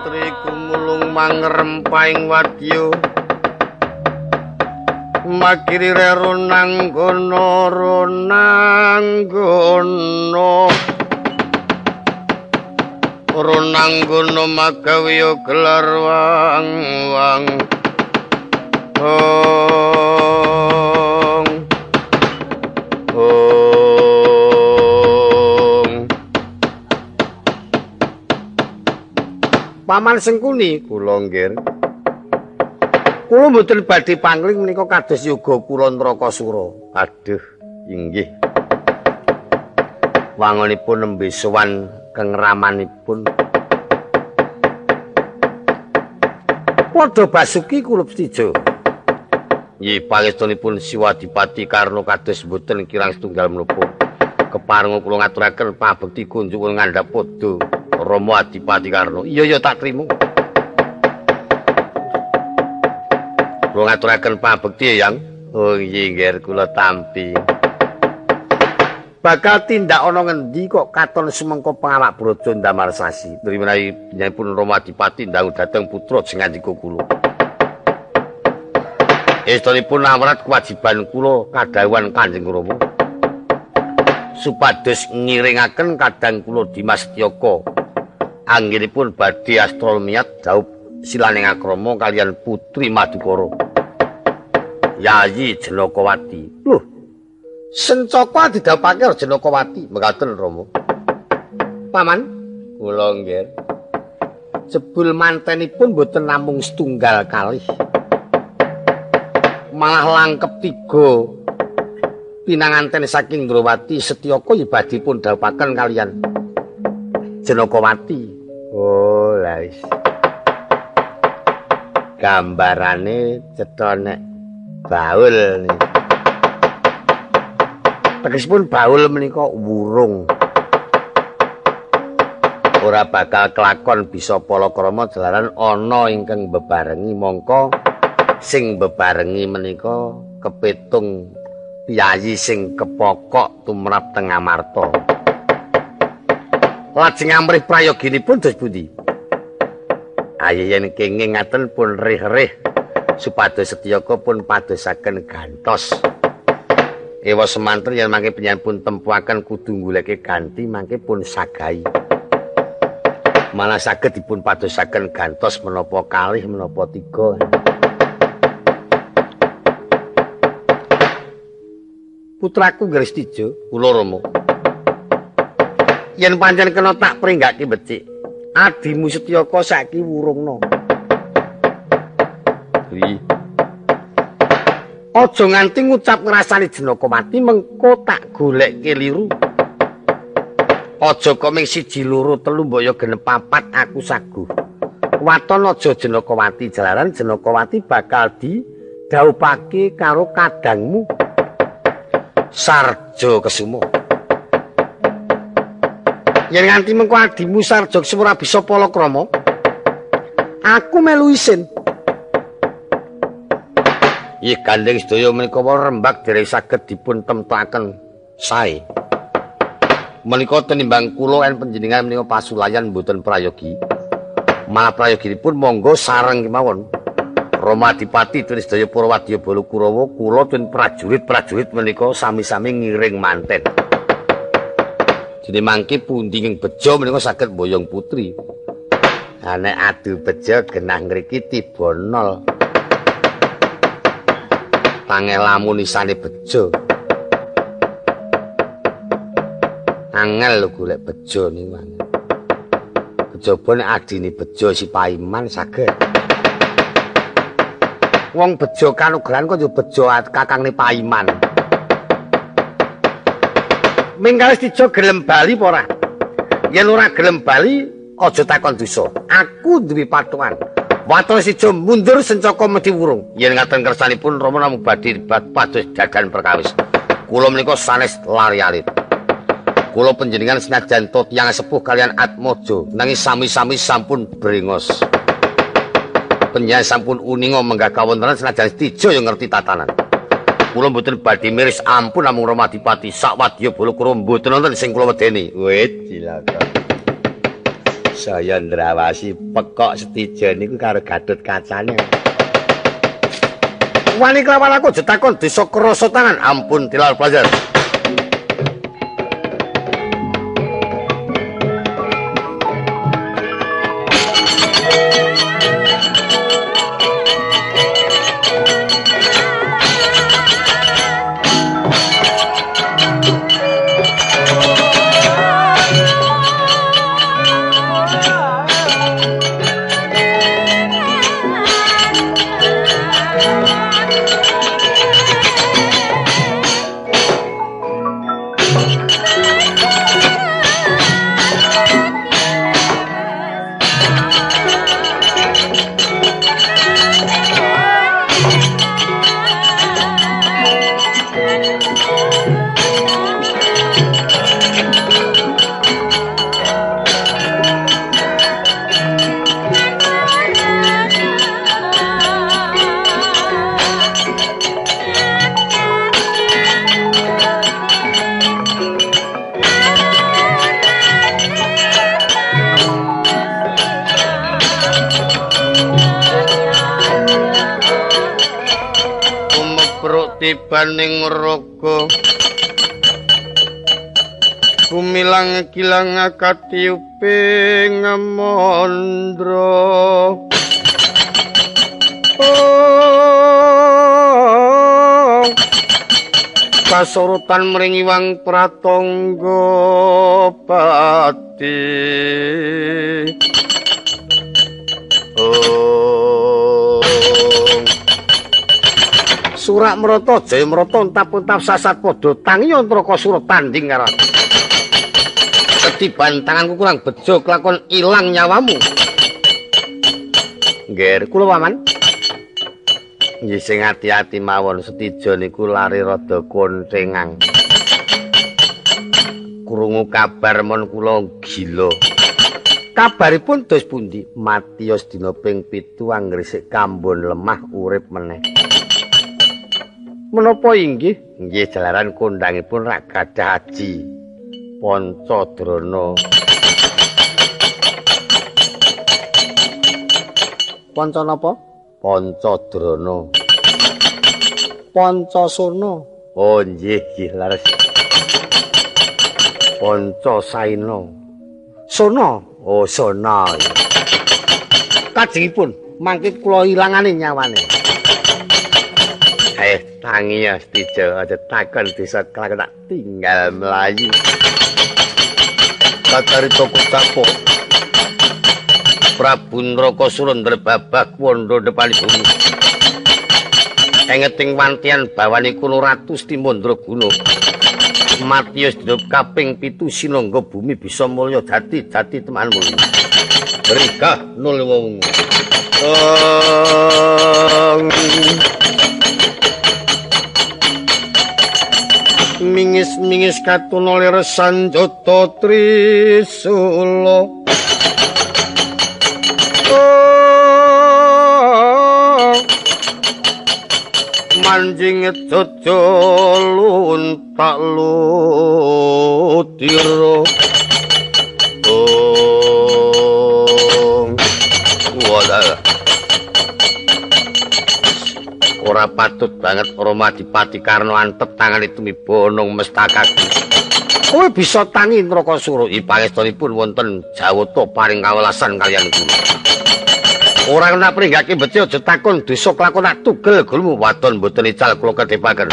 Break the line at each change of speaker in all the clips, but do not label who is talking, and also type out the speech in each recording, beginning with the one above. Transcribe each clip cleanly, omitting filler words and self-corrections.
putri kumulung mangrempahing wadya makiri runanggono runanggono magawiya gelar wang Paman Sengkuni kula nggih. Kula mboten badhe pangling menika kados yoga kula Nrakasura. Aduh, inggih. Wangunipun nembe sowan kengramanipun. Padha Basuki kula Pstijo. Nggih pangestunipun Siwadipati Karna kados mboten kirang setunggal menapa. Keparenga kula ngaturaken pabekti kunjuk ngandhap padha Rama Adipati Karna. Iya tak trimo. Kula ngaturaken pabekti Yang. Oh nggih kula tampi. Bakal tindak ana ngendi kok katon sumengko pengawak Braja ndamel sasi. Menawi nyanipun Rama Adipati ndang dhateng putra sing ngandika kula. Estunipun awrat kewajiban kula kadhawuhan Kanjeng Rama. Supados ngiringaken kadang kula Dimas Setyaka anggenipun badhe astrolmiat daup silaning akrama kalian Putri Madukara Yayi Jenakawati. Lho, Sencaka didhapake Jenakawati mekaten Rama. Paman, kula nggih. Jebul mantenipun boten namung setunggal kalih. Malah langkep 3 pinanganten saking Ndrawati Setyaka ibadipun dhawuhaken kalian Jenakawati. Oh, la wis. Gambarane cetha nek baul nih. Tegesipun baul menika wurung. Ora bakal kelakon bisa palakrama jalaran ana ingkang bebarengi mongko sing bebarengi menika kepitung piyayi sing kepokok tumrap teng Amarta. Lajeng amrih prayoginipun dos pundi? Yen kenging ngaten pun rih-rih supados Setyaka pun padosaken gantos. Ewa semanten yen mangke panjenengan tempuaken kudu goleke ganti mangke pun sagai. Malah saged dipun padosaken gantos menapa kalih menapa 3. Putraku Ngristijo, kula Rama. Yen pancen kena tak pringgake becik, adimu Setyaka saiki wurungna. Wi. Aja nganti ngucap ngrasani Jenakawati mengko tak goleke liru. Aja kok ming 1 2 3 mbok ya genep 4 aku saguh. Waton aja Jenakawati jalaran Jenakawati bakal didhawuhake karo kadangmu Sarja Kesuma. Yen nganti mengko adimu Sarja Kesuma ora bisa palakrama, aku melu isin. Ih gandeng sedaya menika rembag dereng saged dipun temtokaken sae. Menika tenimbang kula en panjenengan menika pasulayan mboten prayogi. Malah prayoginipun monggo sareng kemawon. Rama Adipati tulis sedaya para wadya bala Kurawa, kula ten prajurit-prajurit menika sami-sami ngiring manten. Dene mangke pundi ing beja menika saged mboyong putri. Nek adu beja genah ngriki tiba 0. Pangelamu nisane beja. Angel lho golek beja niku. Kejaba nek adine beja si Paiman saged. Wong beja kanugrahan kok yo beja kakangne Paiman. Mingkales dijo gelem bali apa ora? Yen ora gelem bali aja takon dosa. Aku duwe patokan. Waton sijo mundur Sencaka mesti wurung. Yen ngaten kersanipun Rama namung badhe pados dadan perkawis. Kula menika sanes lari alit. Kula panjenengan senajan tiyang sepuh kalian Atmaja nanging sami-sami sampun brengos. Panjenengan sampun uninga menggah kawontenan senajan stijo yang ngerti tatanan. Kula mboten badhe miris ampun namung Rama Adipati sak wadya bala kula mboten wonten sing kula wedeni. Wit cilaka. Saya ndrawasi pekok Setijo niku karo Gatut Kacane. Wani kelawan aku jetakon desa krasa tangan. Ampun tilar pelajar. Tibaning raga kumilang kilang katiuping mandra kasorotan mring Iwang Pratangga pati Surak Mrata Jaya Mrata untap-untap sasat padha tangi Antraka Surat tanding karo ketiban tanganku kurang bejo kelakon ilang nyawamu. Nggih kula paman. Nggih sing ati-ati mawon Setijo niku lari rada koncengang. Krungu kabar mon kula gila. Kabaripun dos pundi? Matios dina ping 7 anggresik kambon lemah urip meneh. Menapa inggih? Nggih jalaran kondhangipun rak gadah aji Pancadrana. Panca napa? Pancadrana. Pancasona. Oh nggih nggih laras. Pancasaina. Sona. Oh sona. Kajengipun mangke kula ilangane nyawane. Tangi ya Setijo aja takon desa kelakon tak tinggal melayu. Kakari toko capo Prabu Nrakasura ndrebabak wondo depanipun. Engeting wantian bawani kulo Ratu Stimandraguna. Matius dina kaping 7 sinangga bumi bisa mulya dadi teman mulya. Berikah nul wong. Mingis-mingis katuna lir Sanjata Trisula. Manjing jojo luntak lutira. Wadah. Ora patut banget Rama Adipati Karna antep tangane tumibonong mestakake. Kowe bisa tangi Nrakasura pangestunipun wonten Jawata paring kawelasan kaliyan kula. Ora kena pringgake beti aja takon desa kelakon tak tugel gulmu wadon mboten ical kula kedepaken.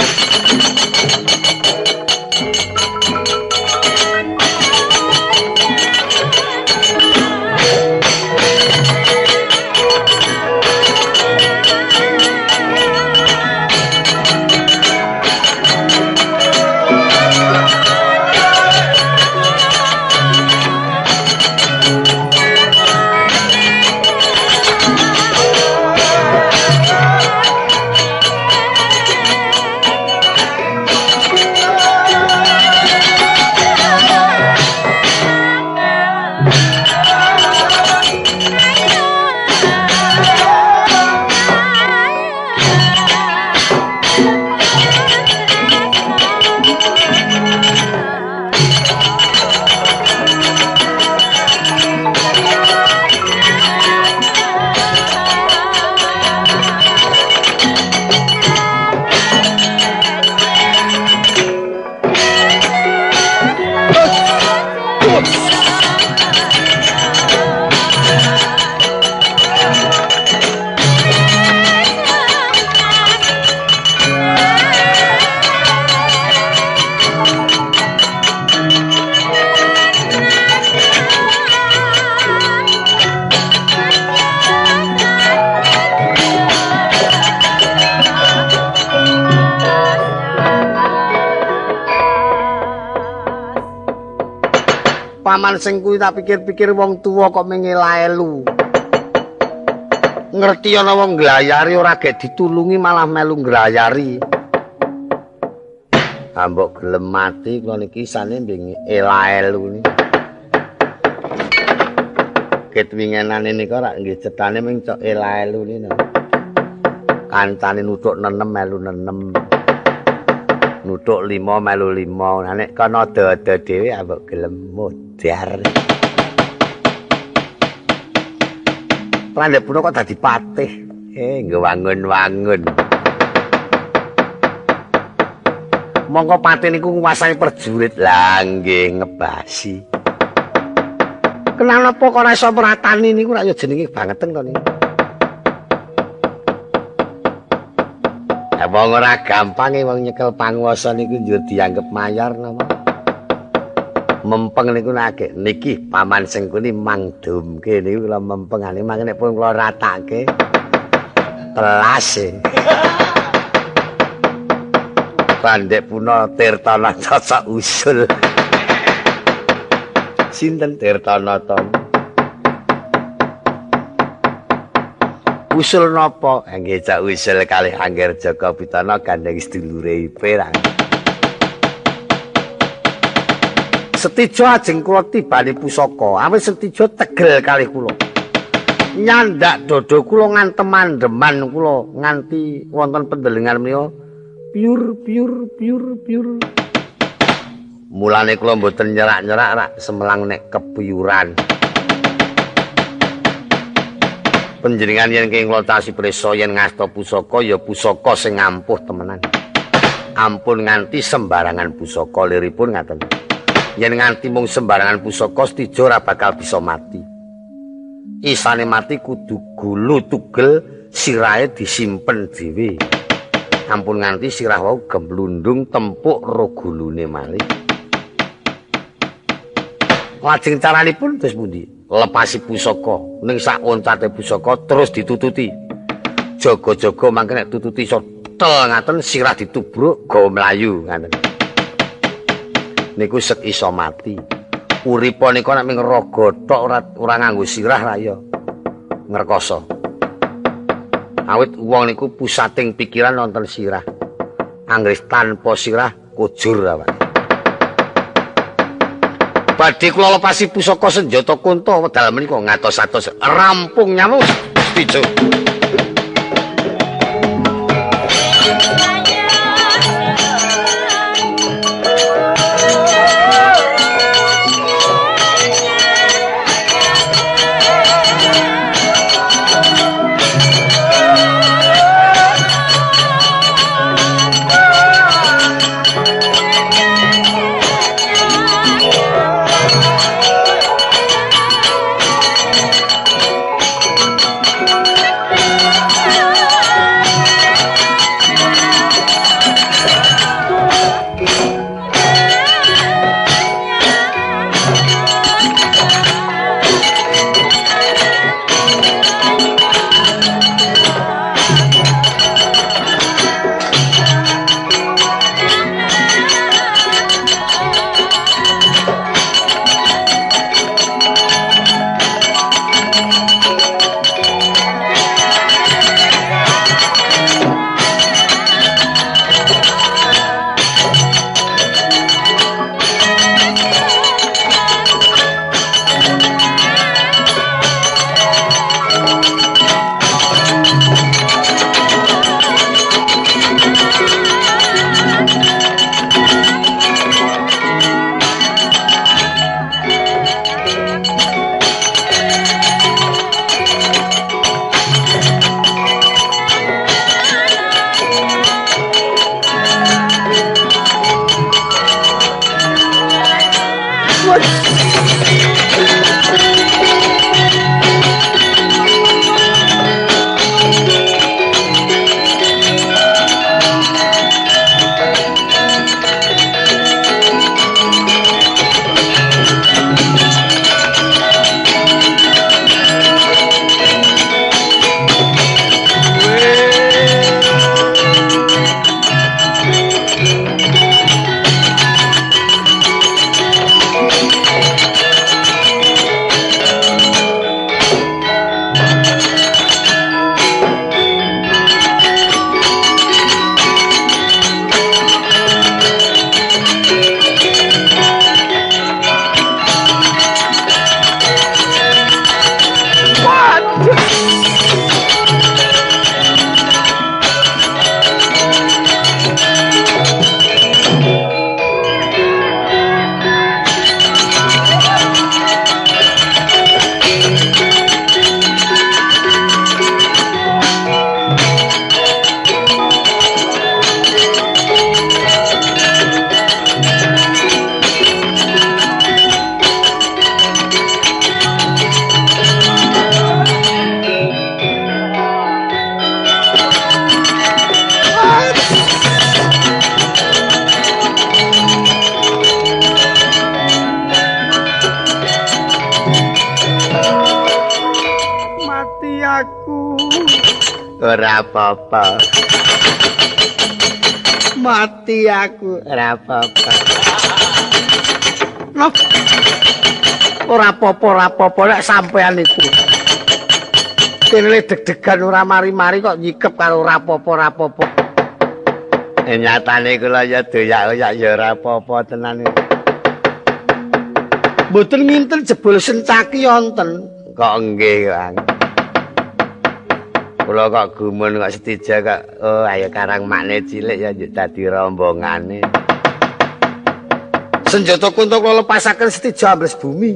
paman sing kuwi tak pikir-pikir wong tuwa kok mengelaelu. Ngerti ana wong nglayari ora gek ditulungi malah melu nglayari. Ambok gelem mati kula niki sane mbing elaelu niki. Ket wingenane nika rak nggih cetane ming cok elaelu niki. Kancane nuthuk nenem melu nenem. Nuthuk 5 melu 5. Nek kana ada-ada dhewe ambok gelem modar. Randhep puno kok dadi patih. Ngewangun-wangun. Monggo patih niku nguasai perjurit lah nggih ngebasi. Kenapa kok ora iso meratani niku rak ya jenenge bangeteng to niku. Ya wong ora gampang wong nyekel panguwasa niku njur dianggep mayar napa. Mempeng niku nek niki paman sing kuni mangdumke niku kula mempengane mangke pun kula ratake. Telas e. Pandek puno Tirtana cocok usul. Sinten Tirtana to? Usul napa? Nggih cak usul kalih Angger Jaka Pitana gandeng sedulure perang. Setijo ajeng kula tibane pusaka, awit setijo tegel kalih kula. Nyandak dodo kula ngantem mandeman kula nganti wonten pendelengan menika piur. Mulane kula mboten nyerak-nyerak rak semelang nek kepiyuran. Panjenengan yen kula tasi prisa yen ngasta pusaka ya pusaka sing ampuh temenan. Ampun nganti sembarangan pusaka liripun ngaten. Yen nganti mung sembarangan pusaka stijo ora bakal bisa mati. Isane mati kudu gulu tugel sirahe disimpen dhewe. Ampun nganti sirah wau gemblundung tempuk ro gulune malih. Lajeng caranipun terus pundi? Lepasi pusaka ning sak oncate pusaka terus ditututi. Jaga-jaga mangke nek tututi iso tel ngaten sirah ditubruk gawa mlayu ngaten. Niku sek iso mati. Uripa nika nek ming raga tok ora nganggo sirah ra ya ngrekoso. Awit wong niku pusating pikiran wonten sirah. Anggris tanpa sirah kujur awake. Badhe kula lepasi pusaka senjata kunta wedal menika ngatos-atos rampung nyamuk stijo. Ora apa-apa. Mati aku, ora apa-apa. Loh. Ora apa-apa nek sampean iku. Kene deg-degan ora mari-mari kok nyikep karo ora apa-apa. Nyatane kula ya doyak-oyak ya ora apa-apa tenan. Mboten nginten jebul sencaki wonten. Kok nggih, Kang. Kula kok gumun kok setija kok ayo karang makne cilik ya njuk dadi rombongane. Senjata kunta kula lepasaken setija ambles bumi.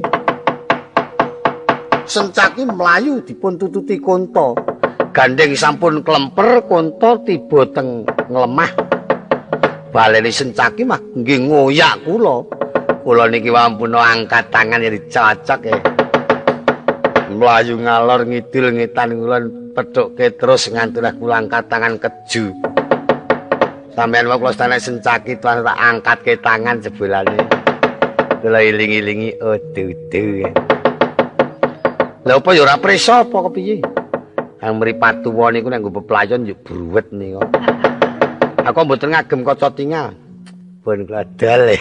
Sencaki mlayu dipun tututi kunta. Gandeng sampun klemper kunta tiba teng nglemah. Baleni sencaki mah nggih ngoyak kula. Kula niki wampuna angkat tangan ya dicocok ya. Mlayu ngalor ngidul ngetan kula pedhoke terus nganti kula angkat tangan keju. Sampeyan wae kula stanek sencaki tuan tak angkatke tangan jebulane. Kula iling-ilingi dudu. Lha apa ya ora prisa apa kepiye? Kang mripat tuwa niku nek nggo peplayon yo bruwet nika. Aku mboten ngagem kaca tinggal. Pun kula dal.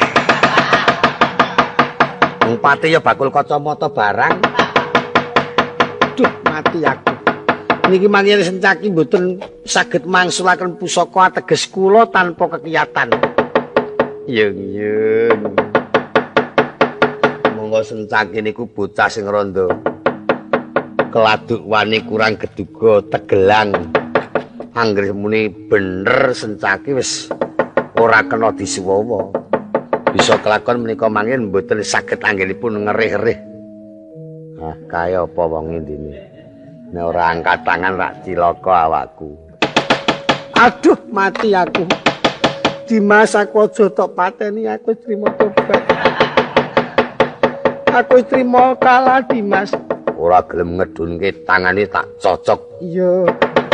Umpate ya bakul kacamata barang. Duh, mati aku. Niki mangene sencaki mboten saged mangsulaken pusaka ateges kula tanpa kekiyatan. Yung. Monggo sencaki niku bocah sing randa. Keladuk wani kurang geduga tegelang. Anggere muni bener sencaki wis ora kena disuwawa. Bisa kelakon menika mangken mboten saged anggenipun ngerih-erih. Ah, kaya apa wong ndine. Nek ora angkat tangan rak cilaka awakku. Aduh, mati aku. Dimas aku aja tok pateni aku trimo tobat. Aku trimo kalah Dimas. Ora gelem ngedunke tangane tak cocok. Iya.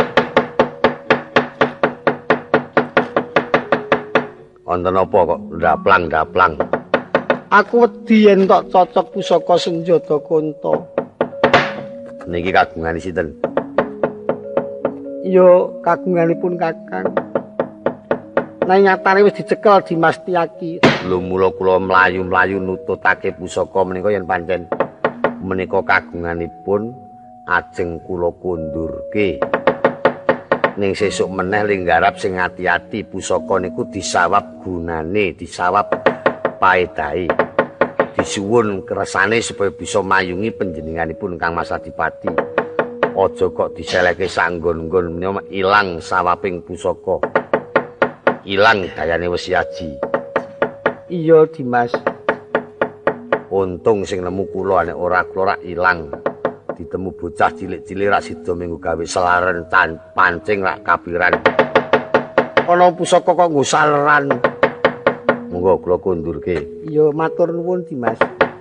Wonten apa kok ndaplang-ndaplang? Aku wedi yen tok cocok pusaka senjata kunta. Niki kagungane sinten? Yo kagunganipun Kakang. Nang nyatane wis dicekel Dimas Tiyaki. Lho mula kula mlayu-mlayu nututake pusaka menika yen pancen menika kagunganipun ajeng kula kundurke. Ning sesuk meneh linggarap sing ati-ati pusaka niku disawab gunane, disawab paedahe. Disuwun kersane supaya bisa mayungi panjenenganipun Kang Mas Adipati. Aja kok diseleke sanggon-nggon menawa ilang sawaping pusaka. Ilang dayane wis aji. Iya, Dimas. Untung sing nemu kula nek ora kula rak ilang. Ditemu bocah cilik-cilik rak sida minggu gawe selaren pancing rak kapiran. Ana pusaka kok nggo saleran. Monggo kula kundurke. Iya, matur nuwun Dimas.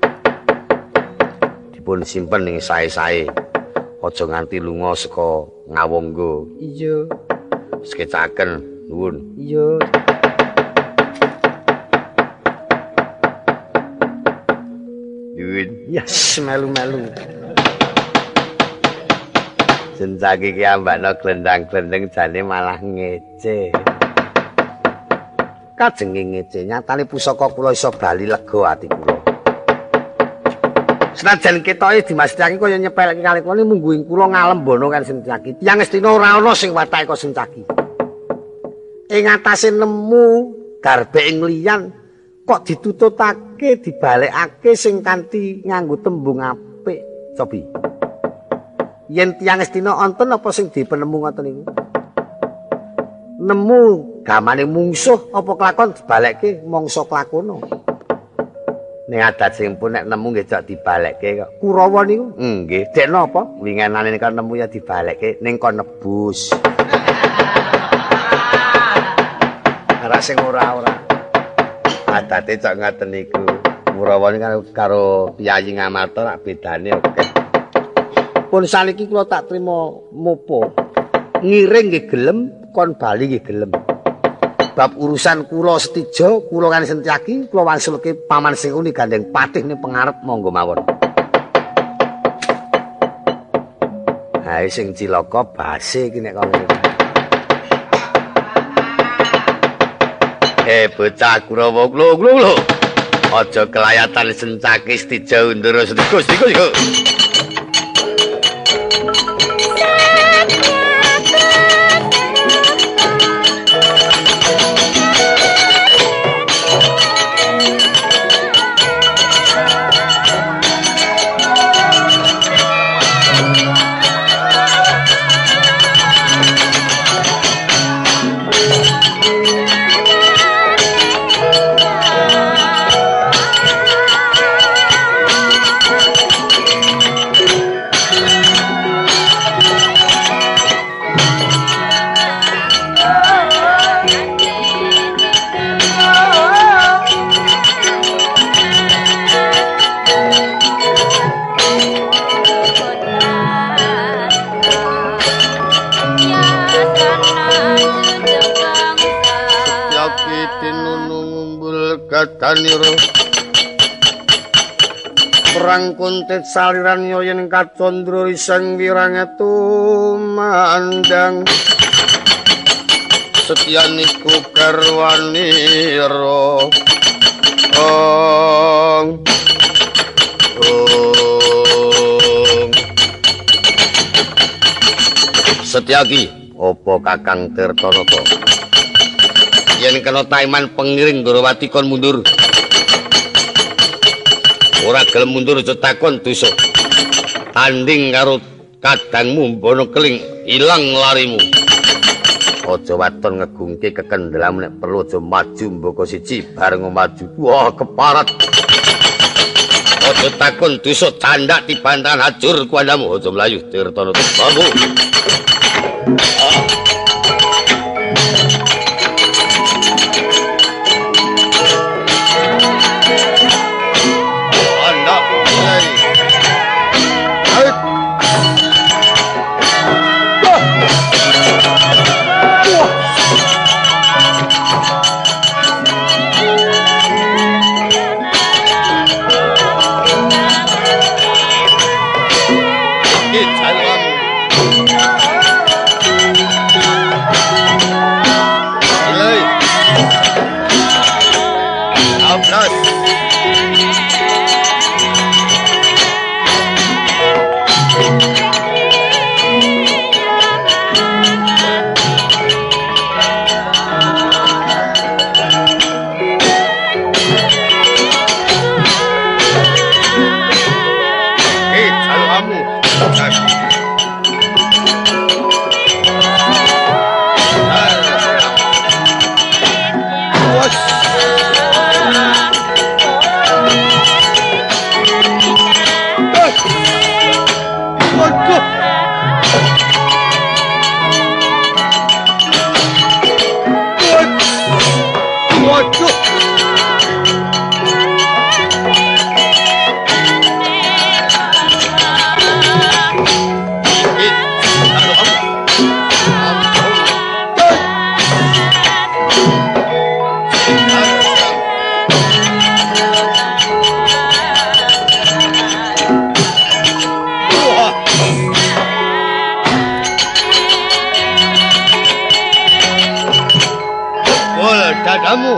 Dipun simpen ning sae-sae. Aja nganti lunga saka ngawangga. Iya. Sekecaken nuwun. Iya. Nuwun. Yes, melu-melu. Sencaki ki ambakno glendang-glendeng jane malah ngece. Kajenge ngece, nyatane pusaka kula iso bali lega ati kula. Senajan ketoke Dimas Tiyaki kaya nyepelke kali kula mungguing kula ngalembono kan Sencaki. Tiyang Astina ora ana sing watake kok Sencaki. Ing atase nemu garbe ing liyan kok ditututake dibalekake sing kanthi nganggo tembung apik. Cobi. Yen tiyang Astina wonten apa sing dipenemu ngoten niku? Nemu gamane mungsuh apa kelakon dibalekke mangsa kelakona. Ning adat sing pun nek nemu nggih jak dibalekke kok. Kurawa niku? Nggih, dek napa? Wingenane nek nemu ya dibalekke ning kon nebus. Ora sing ora-ora. Adate cok ngaten niku. Kurawa niku karo Piyayi Ngamarta rak bedane oke. Pun saniki kula tak trima mopo. Ngiring nggih gelem, kon bali nggih gelem. Bab urusan kula setija, kula kan Sencaki, kula wangsulke paman sing uni gandeng patih ning pengarep monggo mawon. Ae sing cilaka base iki nek kono. Bocah Kurawa lho. Aja kelayatan sencakis dijauh ndara sedekos iku. Gadaniro perang kuntit saliran yen kacandra iseng wirangetu mandang setyaniku garwanira Setyaki apa Kakang Tirtanata yen kena taiman pengiring Ndrawati kon mundur. Ora gelem mundur aja takon dosa. Tanding karo kadangmu mbono keling ilang larimu. Aja waton ngegungke kekendelamu nek perlu aja maju mboko siji bareng maju. Wah keparat. Aja takon dosa candak dibantahan hajur kuandamu aja mlayu Tirtanata. Babu. Dadamu.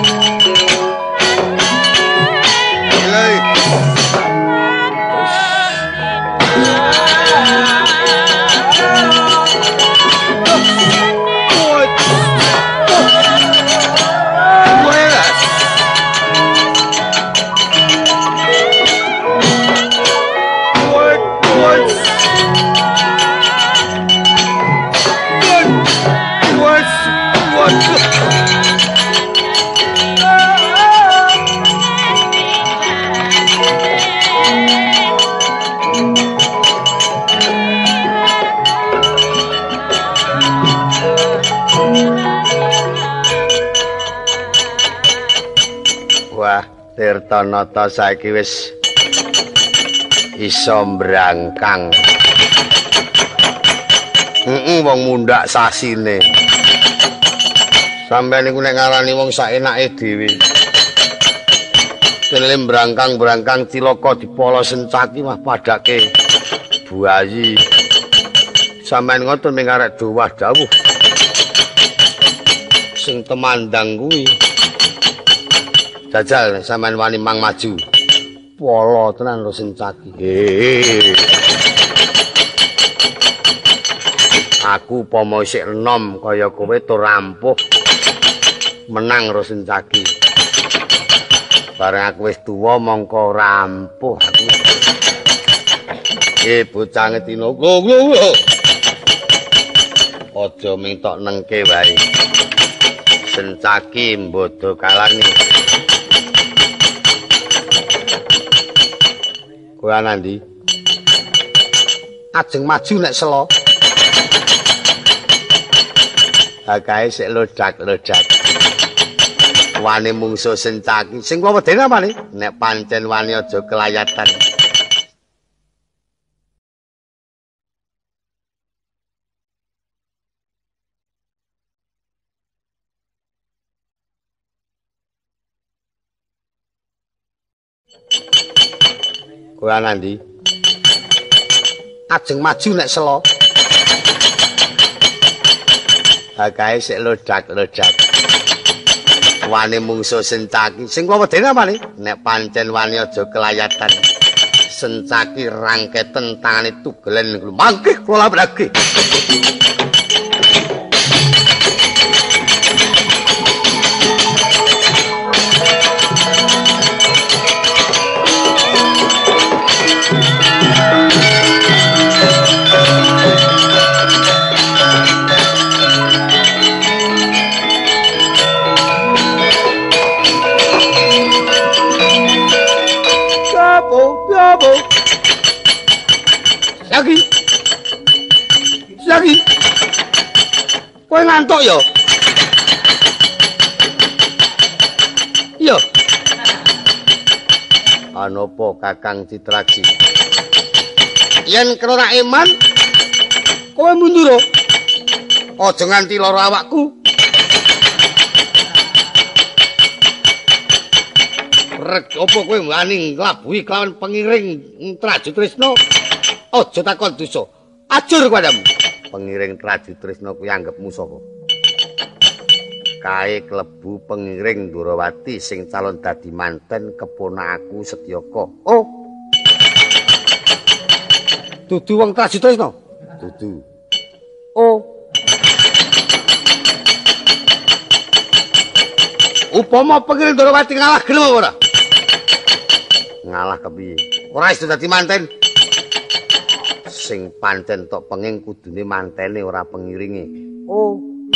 Tirtanata saiki wis iso mbrangkang. Wong mundhak sasine. Sampeyan niku nek ngarani wong saenake dhewe. Dene mbrangkang-mbrangkang cilaka dipolo sencaki mah padake buayi. Sampeyan ngoten ming arek dawah dawuh. Sing temandang kuwi. Jajal sampeyan wani mang maju. Polo tenan lho Sencaki. Aku pomo isih enom kaya kowe tur rampuh. Menang karo Sencaki. Bareng aku wis tuwa mongko rampuh aku. Bocah ngetino. Aja mintok nengke wae. Sencaki mbodo kalani. Kowe ana ndi? Ajeng maju nek selo. Akae sik lodak-lodak. Wani mungsuh Sencaki. Sing kula wedeni apa nih? Nek pancen wani aja kelayatan. Kowe ana ndi? Ajeng maju nek selo. Akae sik lodak-lodak. Wani mungsuh Sencaki. Sing kula wedeni apa nih? Nek pancen wani aja kelayatan. Sencaki rangketen tangane tugelen mangke kula labrakake. Lagi. Kowe ngantuk ya? Iya. Anopo Kakang Citraji? Yen krana iman kowe mundur. Aja nganti lara awakku. Rek apa kowe wani nglabuhi kelawan pengiring Trajutrisna? Aja takon dosa. Ajur padamu. Pengiring Trajutrisna kuwi anggepmu sapa? Kae klebu pengiring Durawati sing calon dadi manten keponakku Setyaka. Oh. Dudu wong Trajutrisna? Dudu. Oh. Upama pengiring Durawati ngalah gelem apa ora? Ngalah kepiye? Ora iso dadi manten. Sing pancen tok penging kudune mantene ora pengiringe. Oh.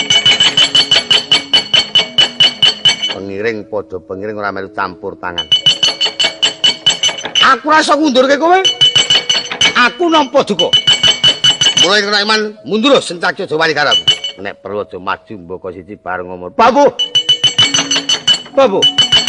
Pengiring padha pengiring ora melu campur tangan. Aku ora iso ngundurke kowe. Aku nampa duka. Mulai kena iman mundur Sencaki aja wani karo aku. Nek perlu aja maju mboko siji bareng ngomong. Babu. Babu.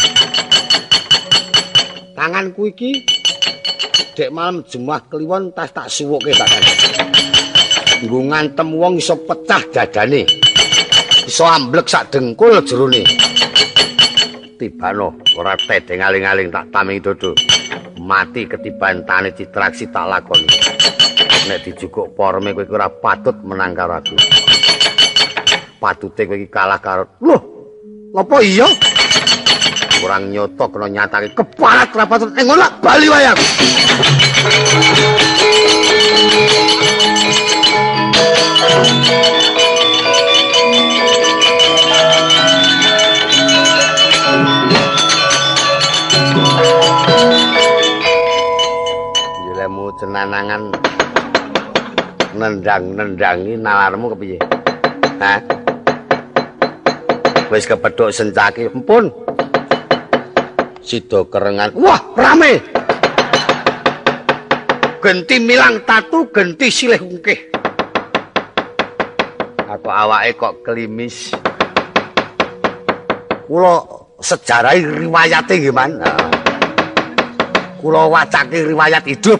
Tanganku iki dek malam Jumat Kliwon tas tak suwuke takkan. Nggo ngantem wong iso pecah dadane. Iso amblek sak dengkul jerone. Tibano ora tedeng aling-aling tak taming dodo. Mati ketiban tane Citraksi tak lakoni. Nek dijukuk porme kowe ora patut menang karo aku. Patute kowe iki kalah karo. Loh, apa iya? Kurang nyoto kena nyatake keparat rapatut ngono bali wae aku. Jelemu cenanangan nendang-nendangi nalarmu kepiye? Hah? Wis kepethuk Sencaki, ampun. Sido kerengan. Wah, rame. Genti milang tatu, genti silih ungkih. Aku awake kok klimis. Kula sejarahi riwayate nggih, Man. Kula wacake riwayat hidup.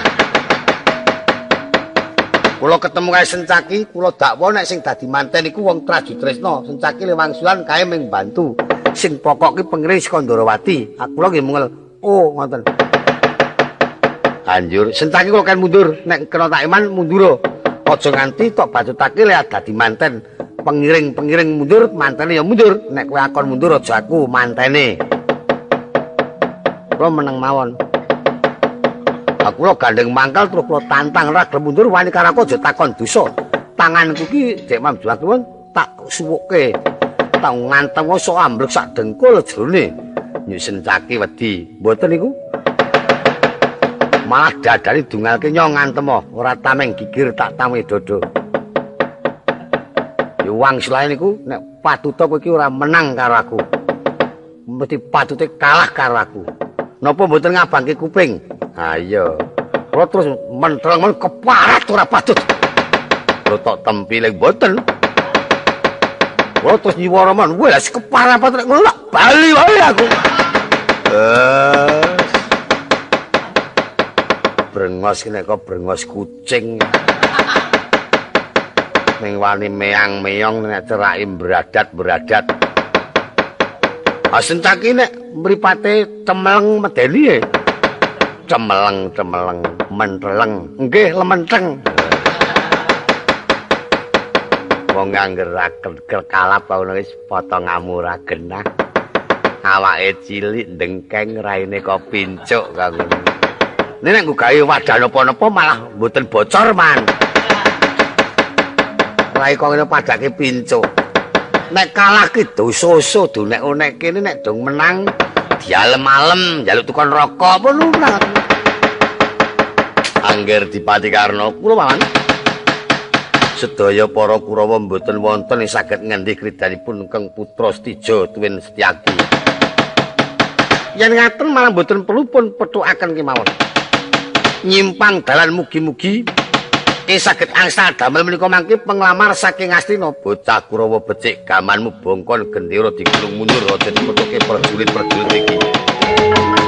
Kula ketemu kae Sencaki, kula dakwa nek sing dadi manten iku wong Trajutrisna. Sencaki le wangsulan kae ming bantu. Sing pokok ki pengiring Skandrawati. Aku lho nggih mungel. Oh, ngoten. Anjur, Sencaki kula kan mundur. Nek kena tak iman mundur. Aja nganti tok bacutake lek dadi manten. Pengiring-pengiring mundur, mantene ya mundur. Nek kowe akon mundur aja aku mantene. Kula meneng mawon. Aku lo gandeng mangkal terus kula tantang ora gelem mundur wani karo aku aja takon dosa. Tanganku ki Dek Mam Juwatuwun tak suwuke. Tak ngantem sok ambruk sak dengkul jerone. Nyusun caki wedi. Mboten niku. Malah dadane dungalke nyong ngantem ora tameng gigir tak tameh dodo. Ya wong selae niku nek patuta kowe iki ora menang karo aku. Mesti patute kalah karo aku. Napa mboten ngabangke kuping? Ha iya. Kula terus mentreng men keparat ora patut. Kula tok tempiling mboten. Kula terus nyiwara men, wes keparat patut ngono bali wae aku. Brengos nek kok brengos kucing. Ning wani meang-meong nek cerake bradat-bradat. Asencaki nek mripate cemeleng medeni e. Cemeleng-cemeleng, menteleng, nggih lementeng. Wong angger kalap ana wis potonganmu ra genah. Awake cilik ndengkeng raine kok pincuk kang ngono. Nek nggo gawe wadah napa-napa malah mboten bocor man. Rai kok ngene padake pincuk. Nek kalah ki dosa-dosa dunek-unek kene nek dong menang dialem-alem njaluk tukon rokok apa lunang. Angger dipati karna kula mawon. Sedaya para Kurawa mboten wonten saged ngendih kridanipun Kang Putra Stija tuwin Setyaki. Yen ngaten malah mboten perlu pun pethukaken kemawon. Nyimpang dalan mugi-mugi saged angsal damel menika mangke penglamar saking Astina bocah Kurawa becik gamanmu bongkon gendera digulung mundur aja dipethuke prajurit-prajurit iki.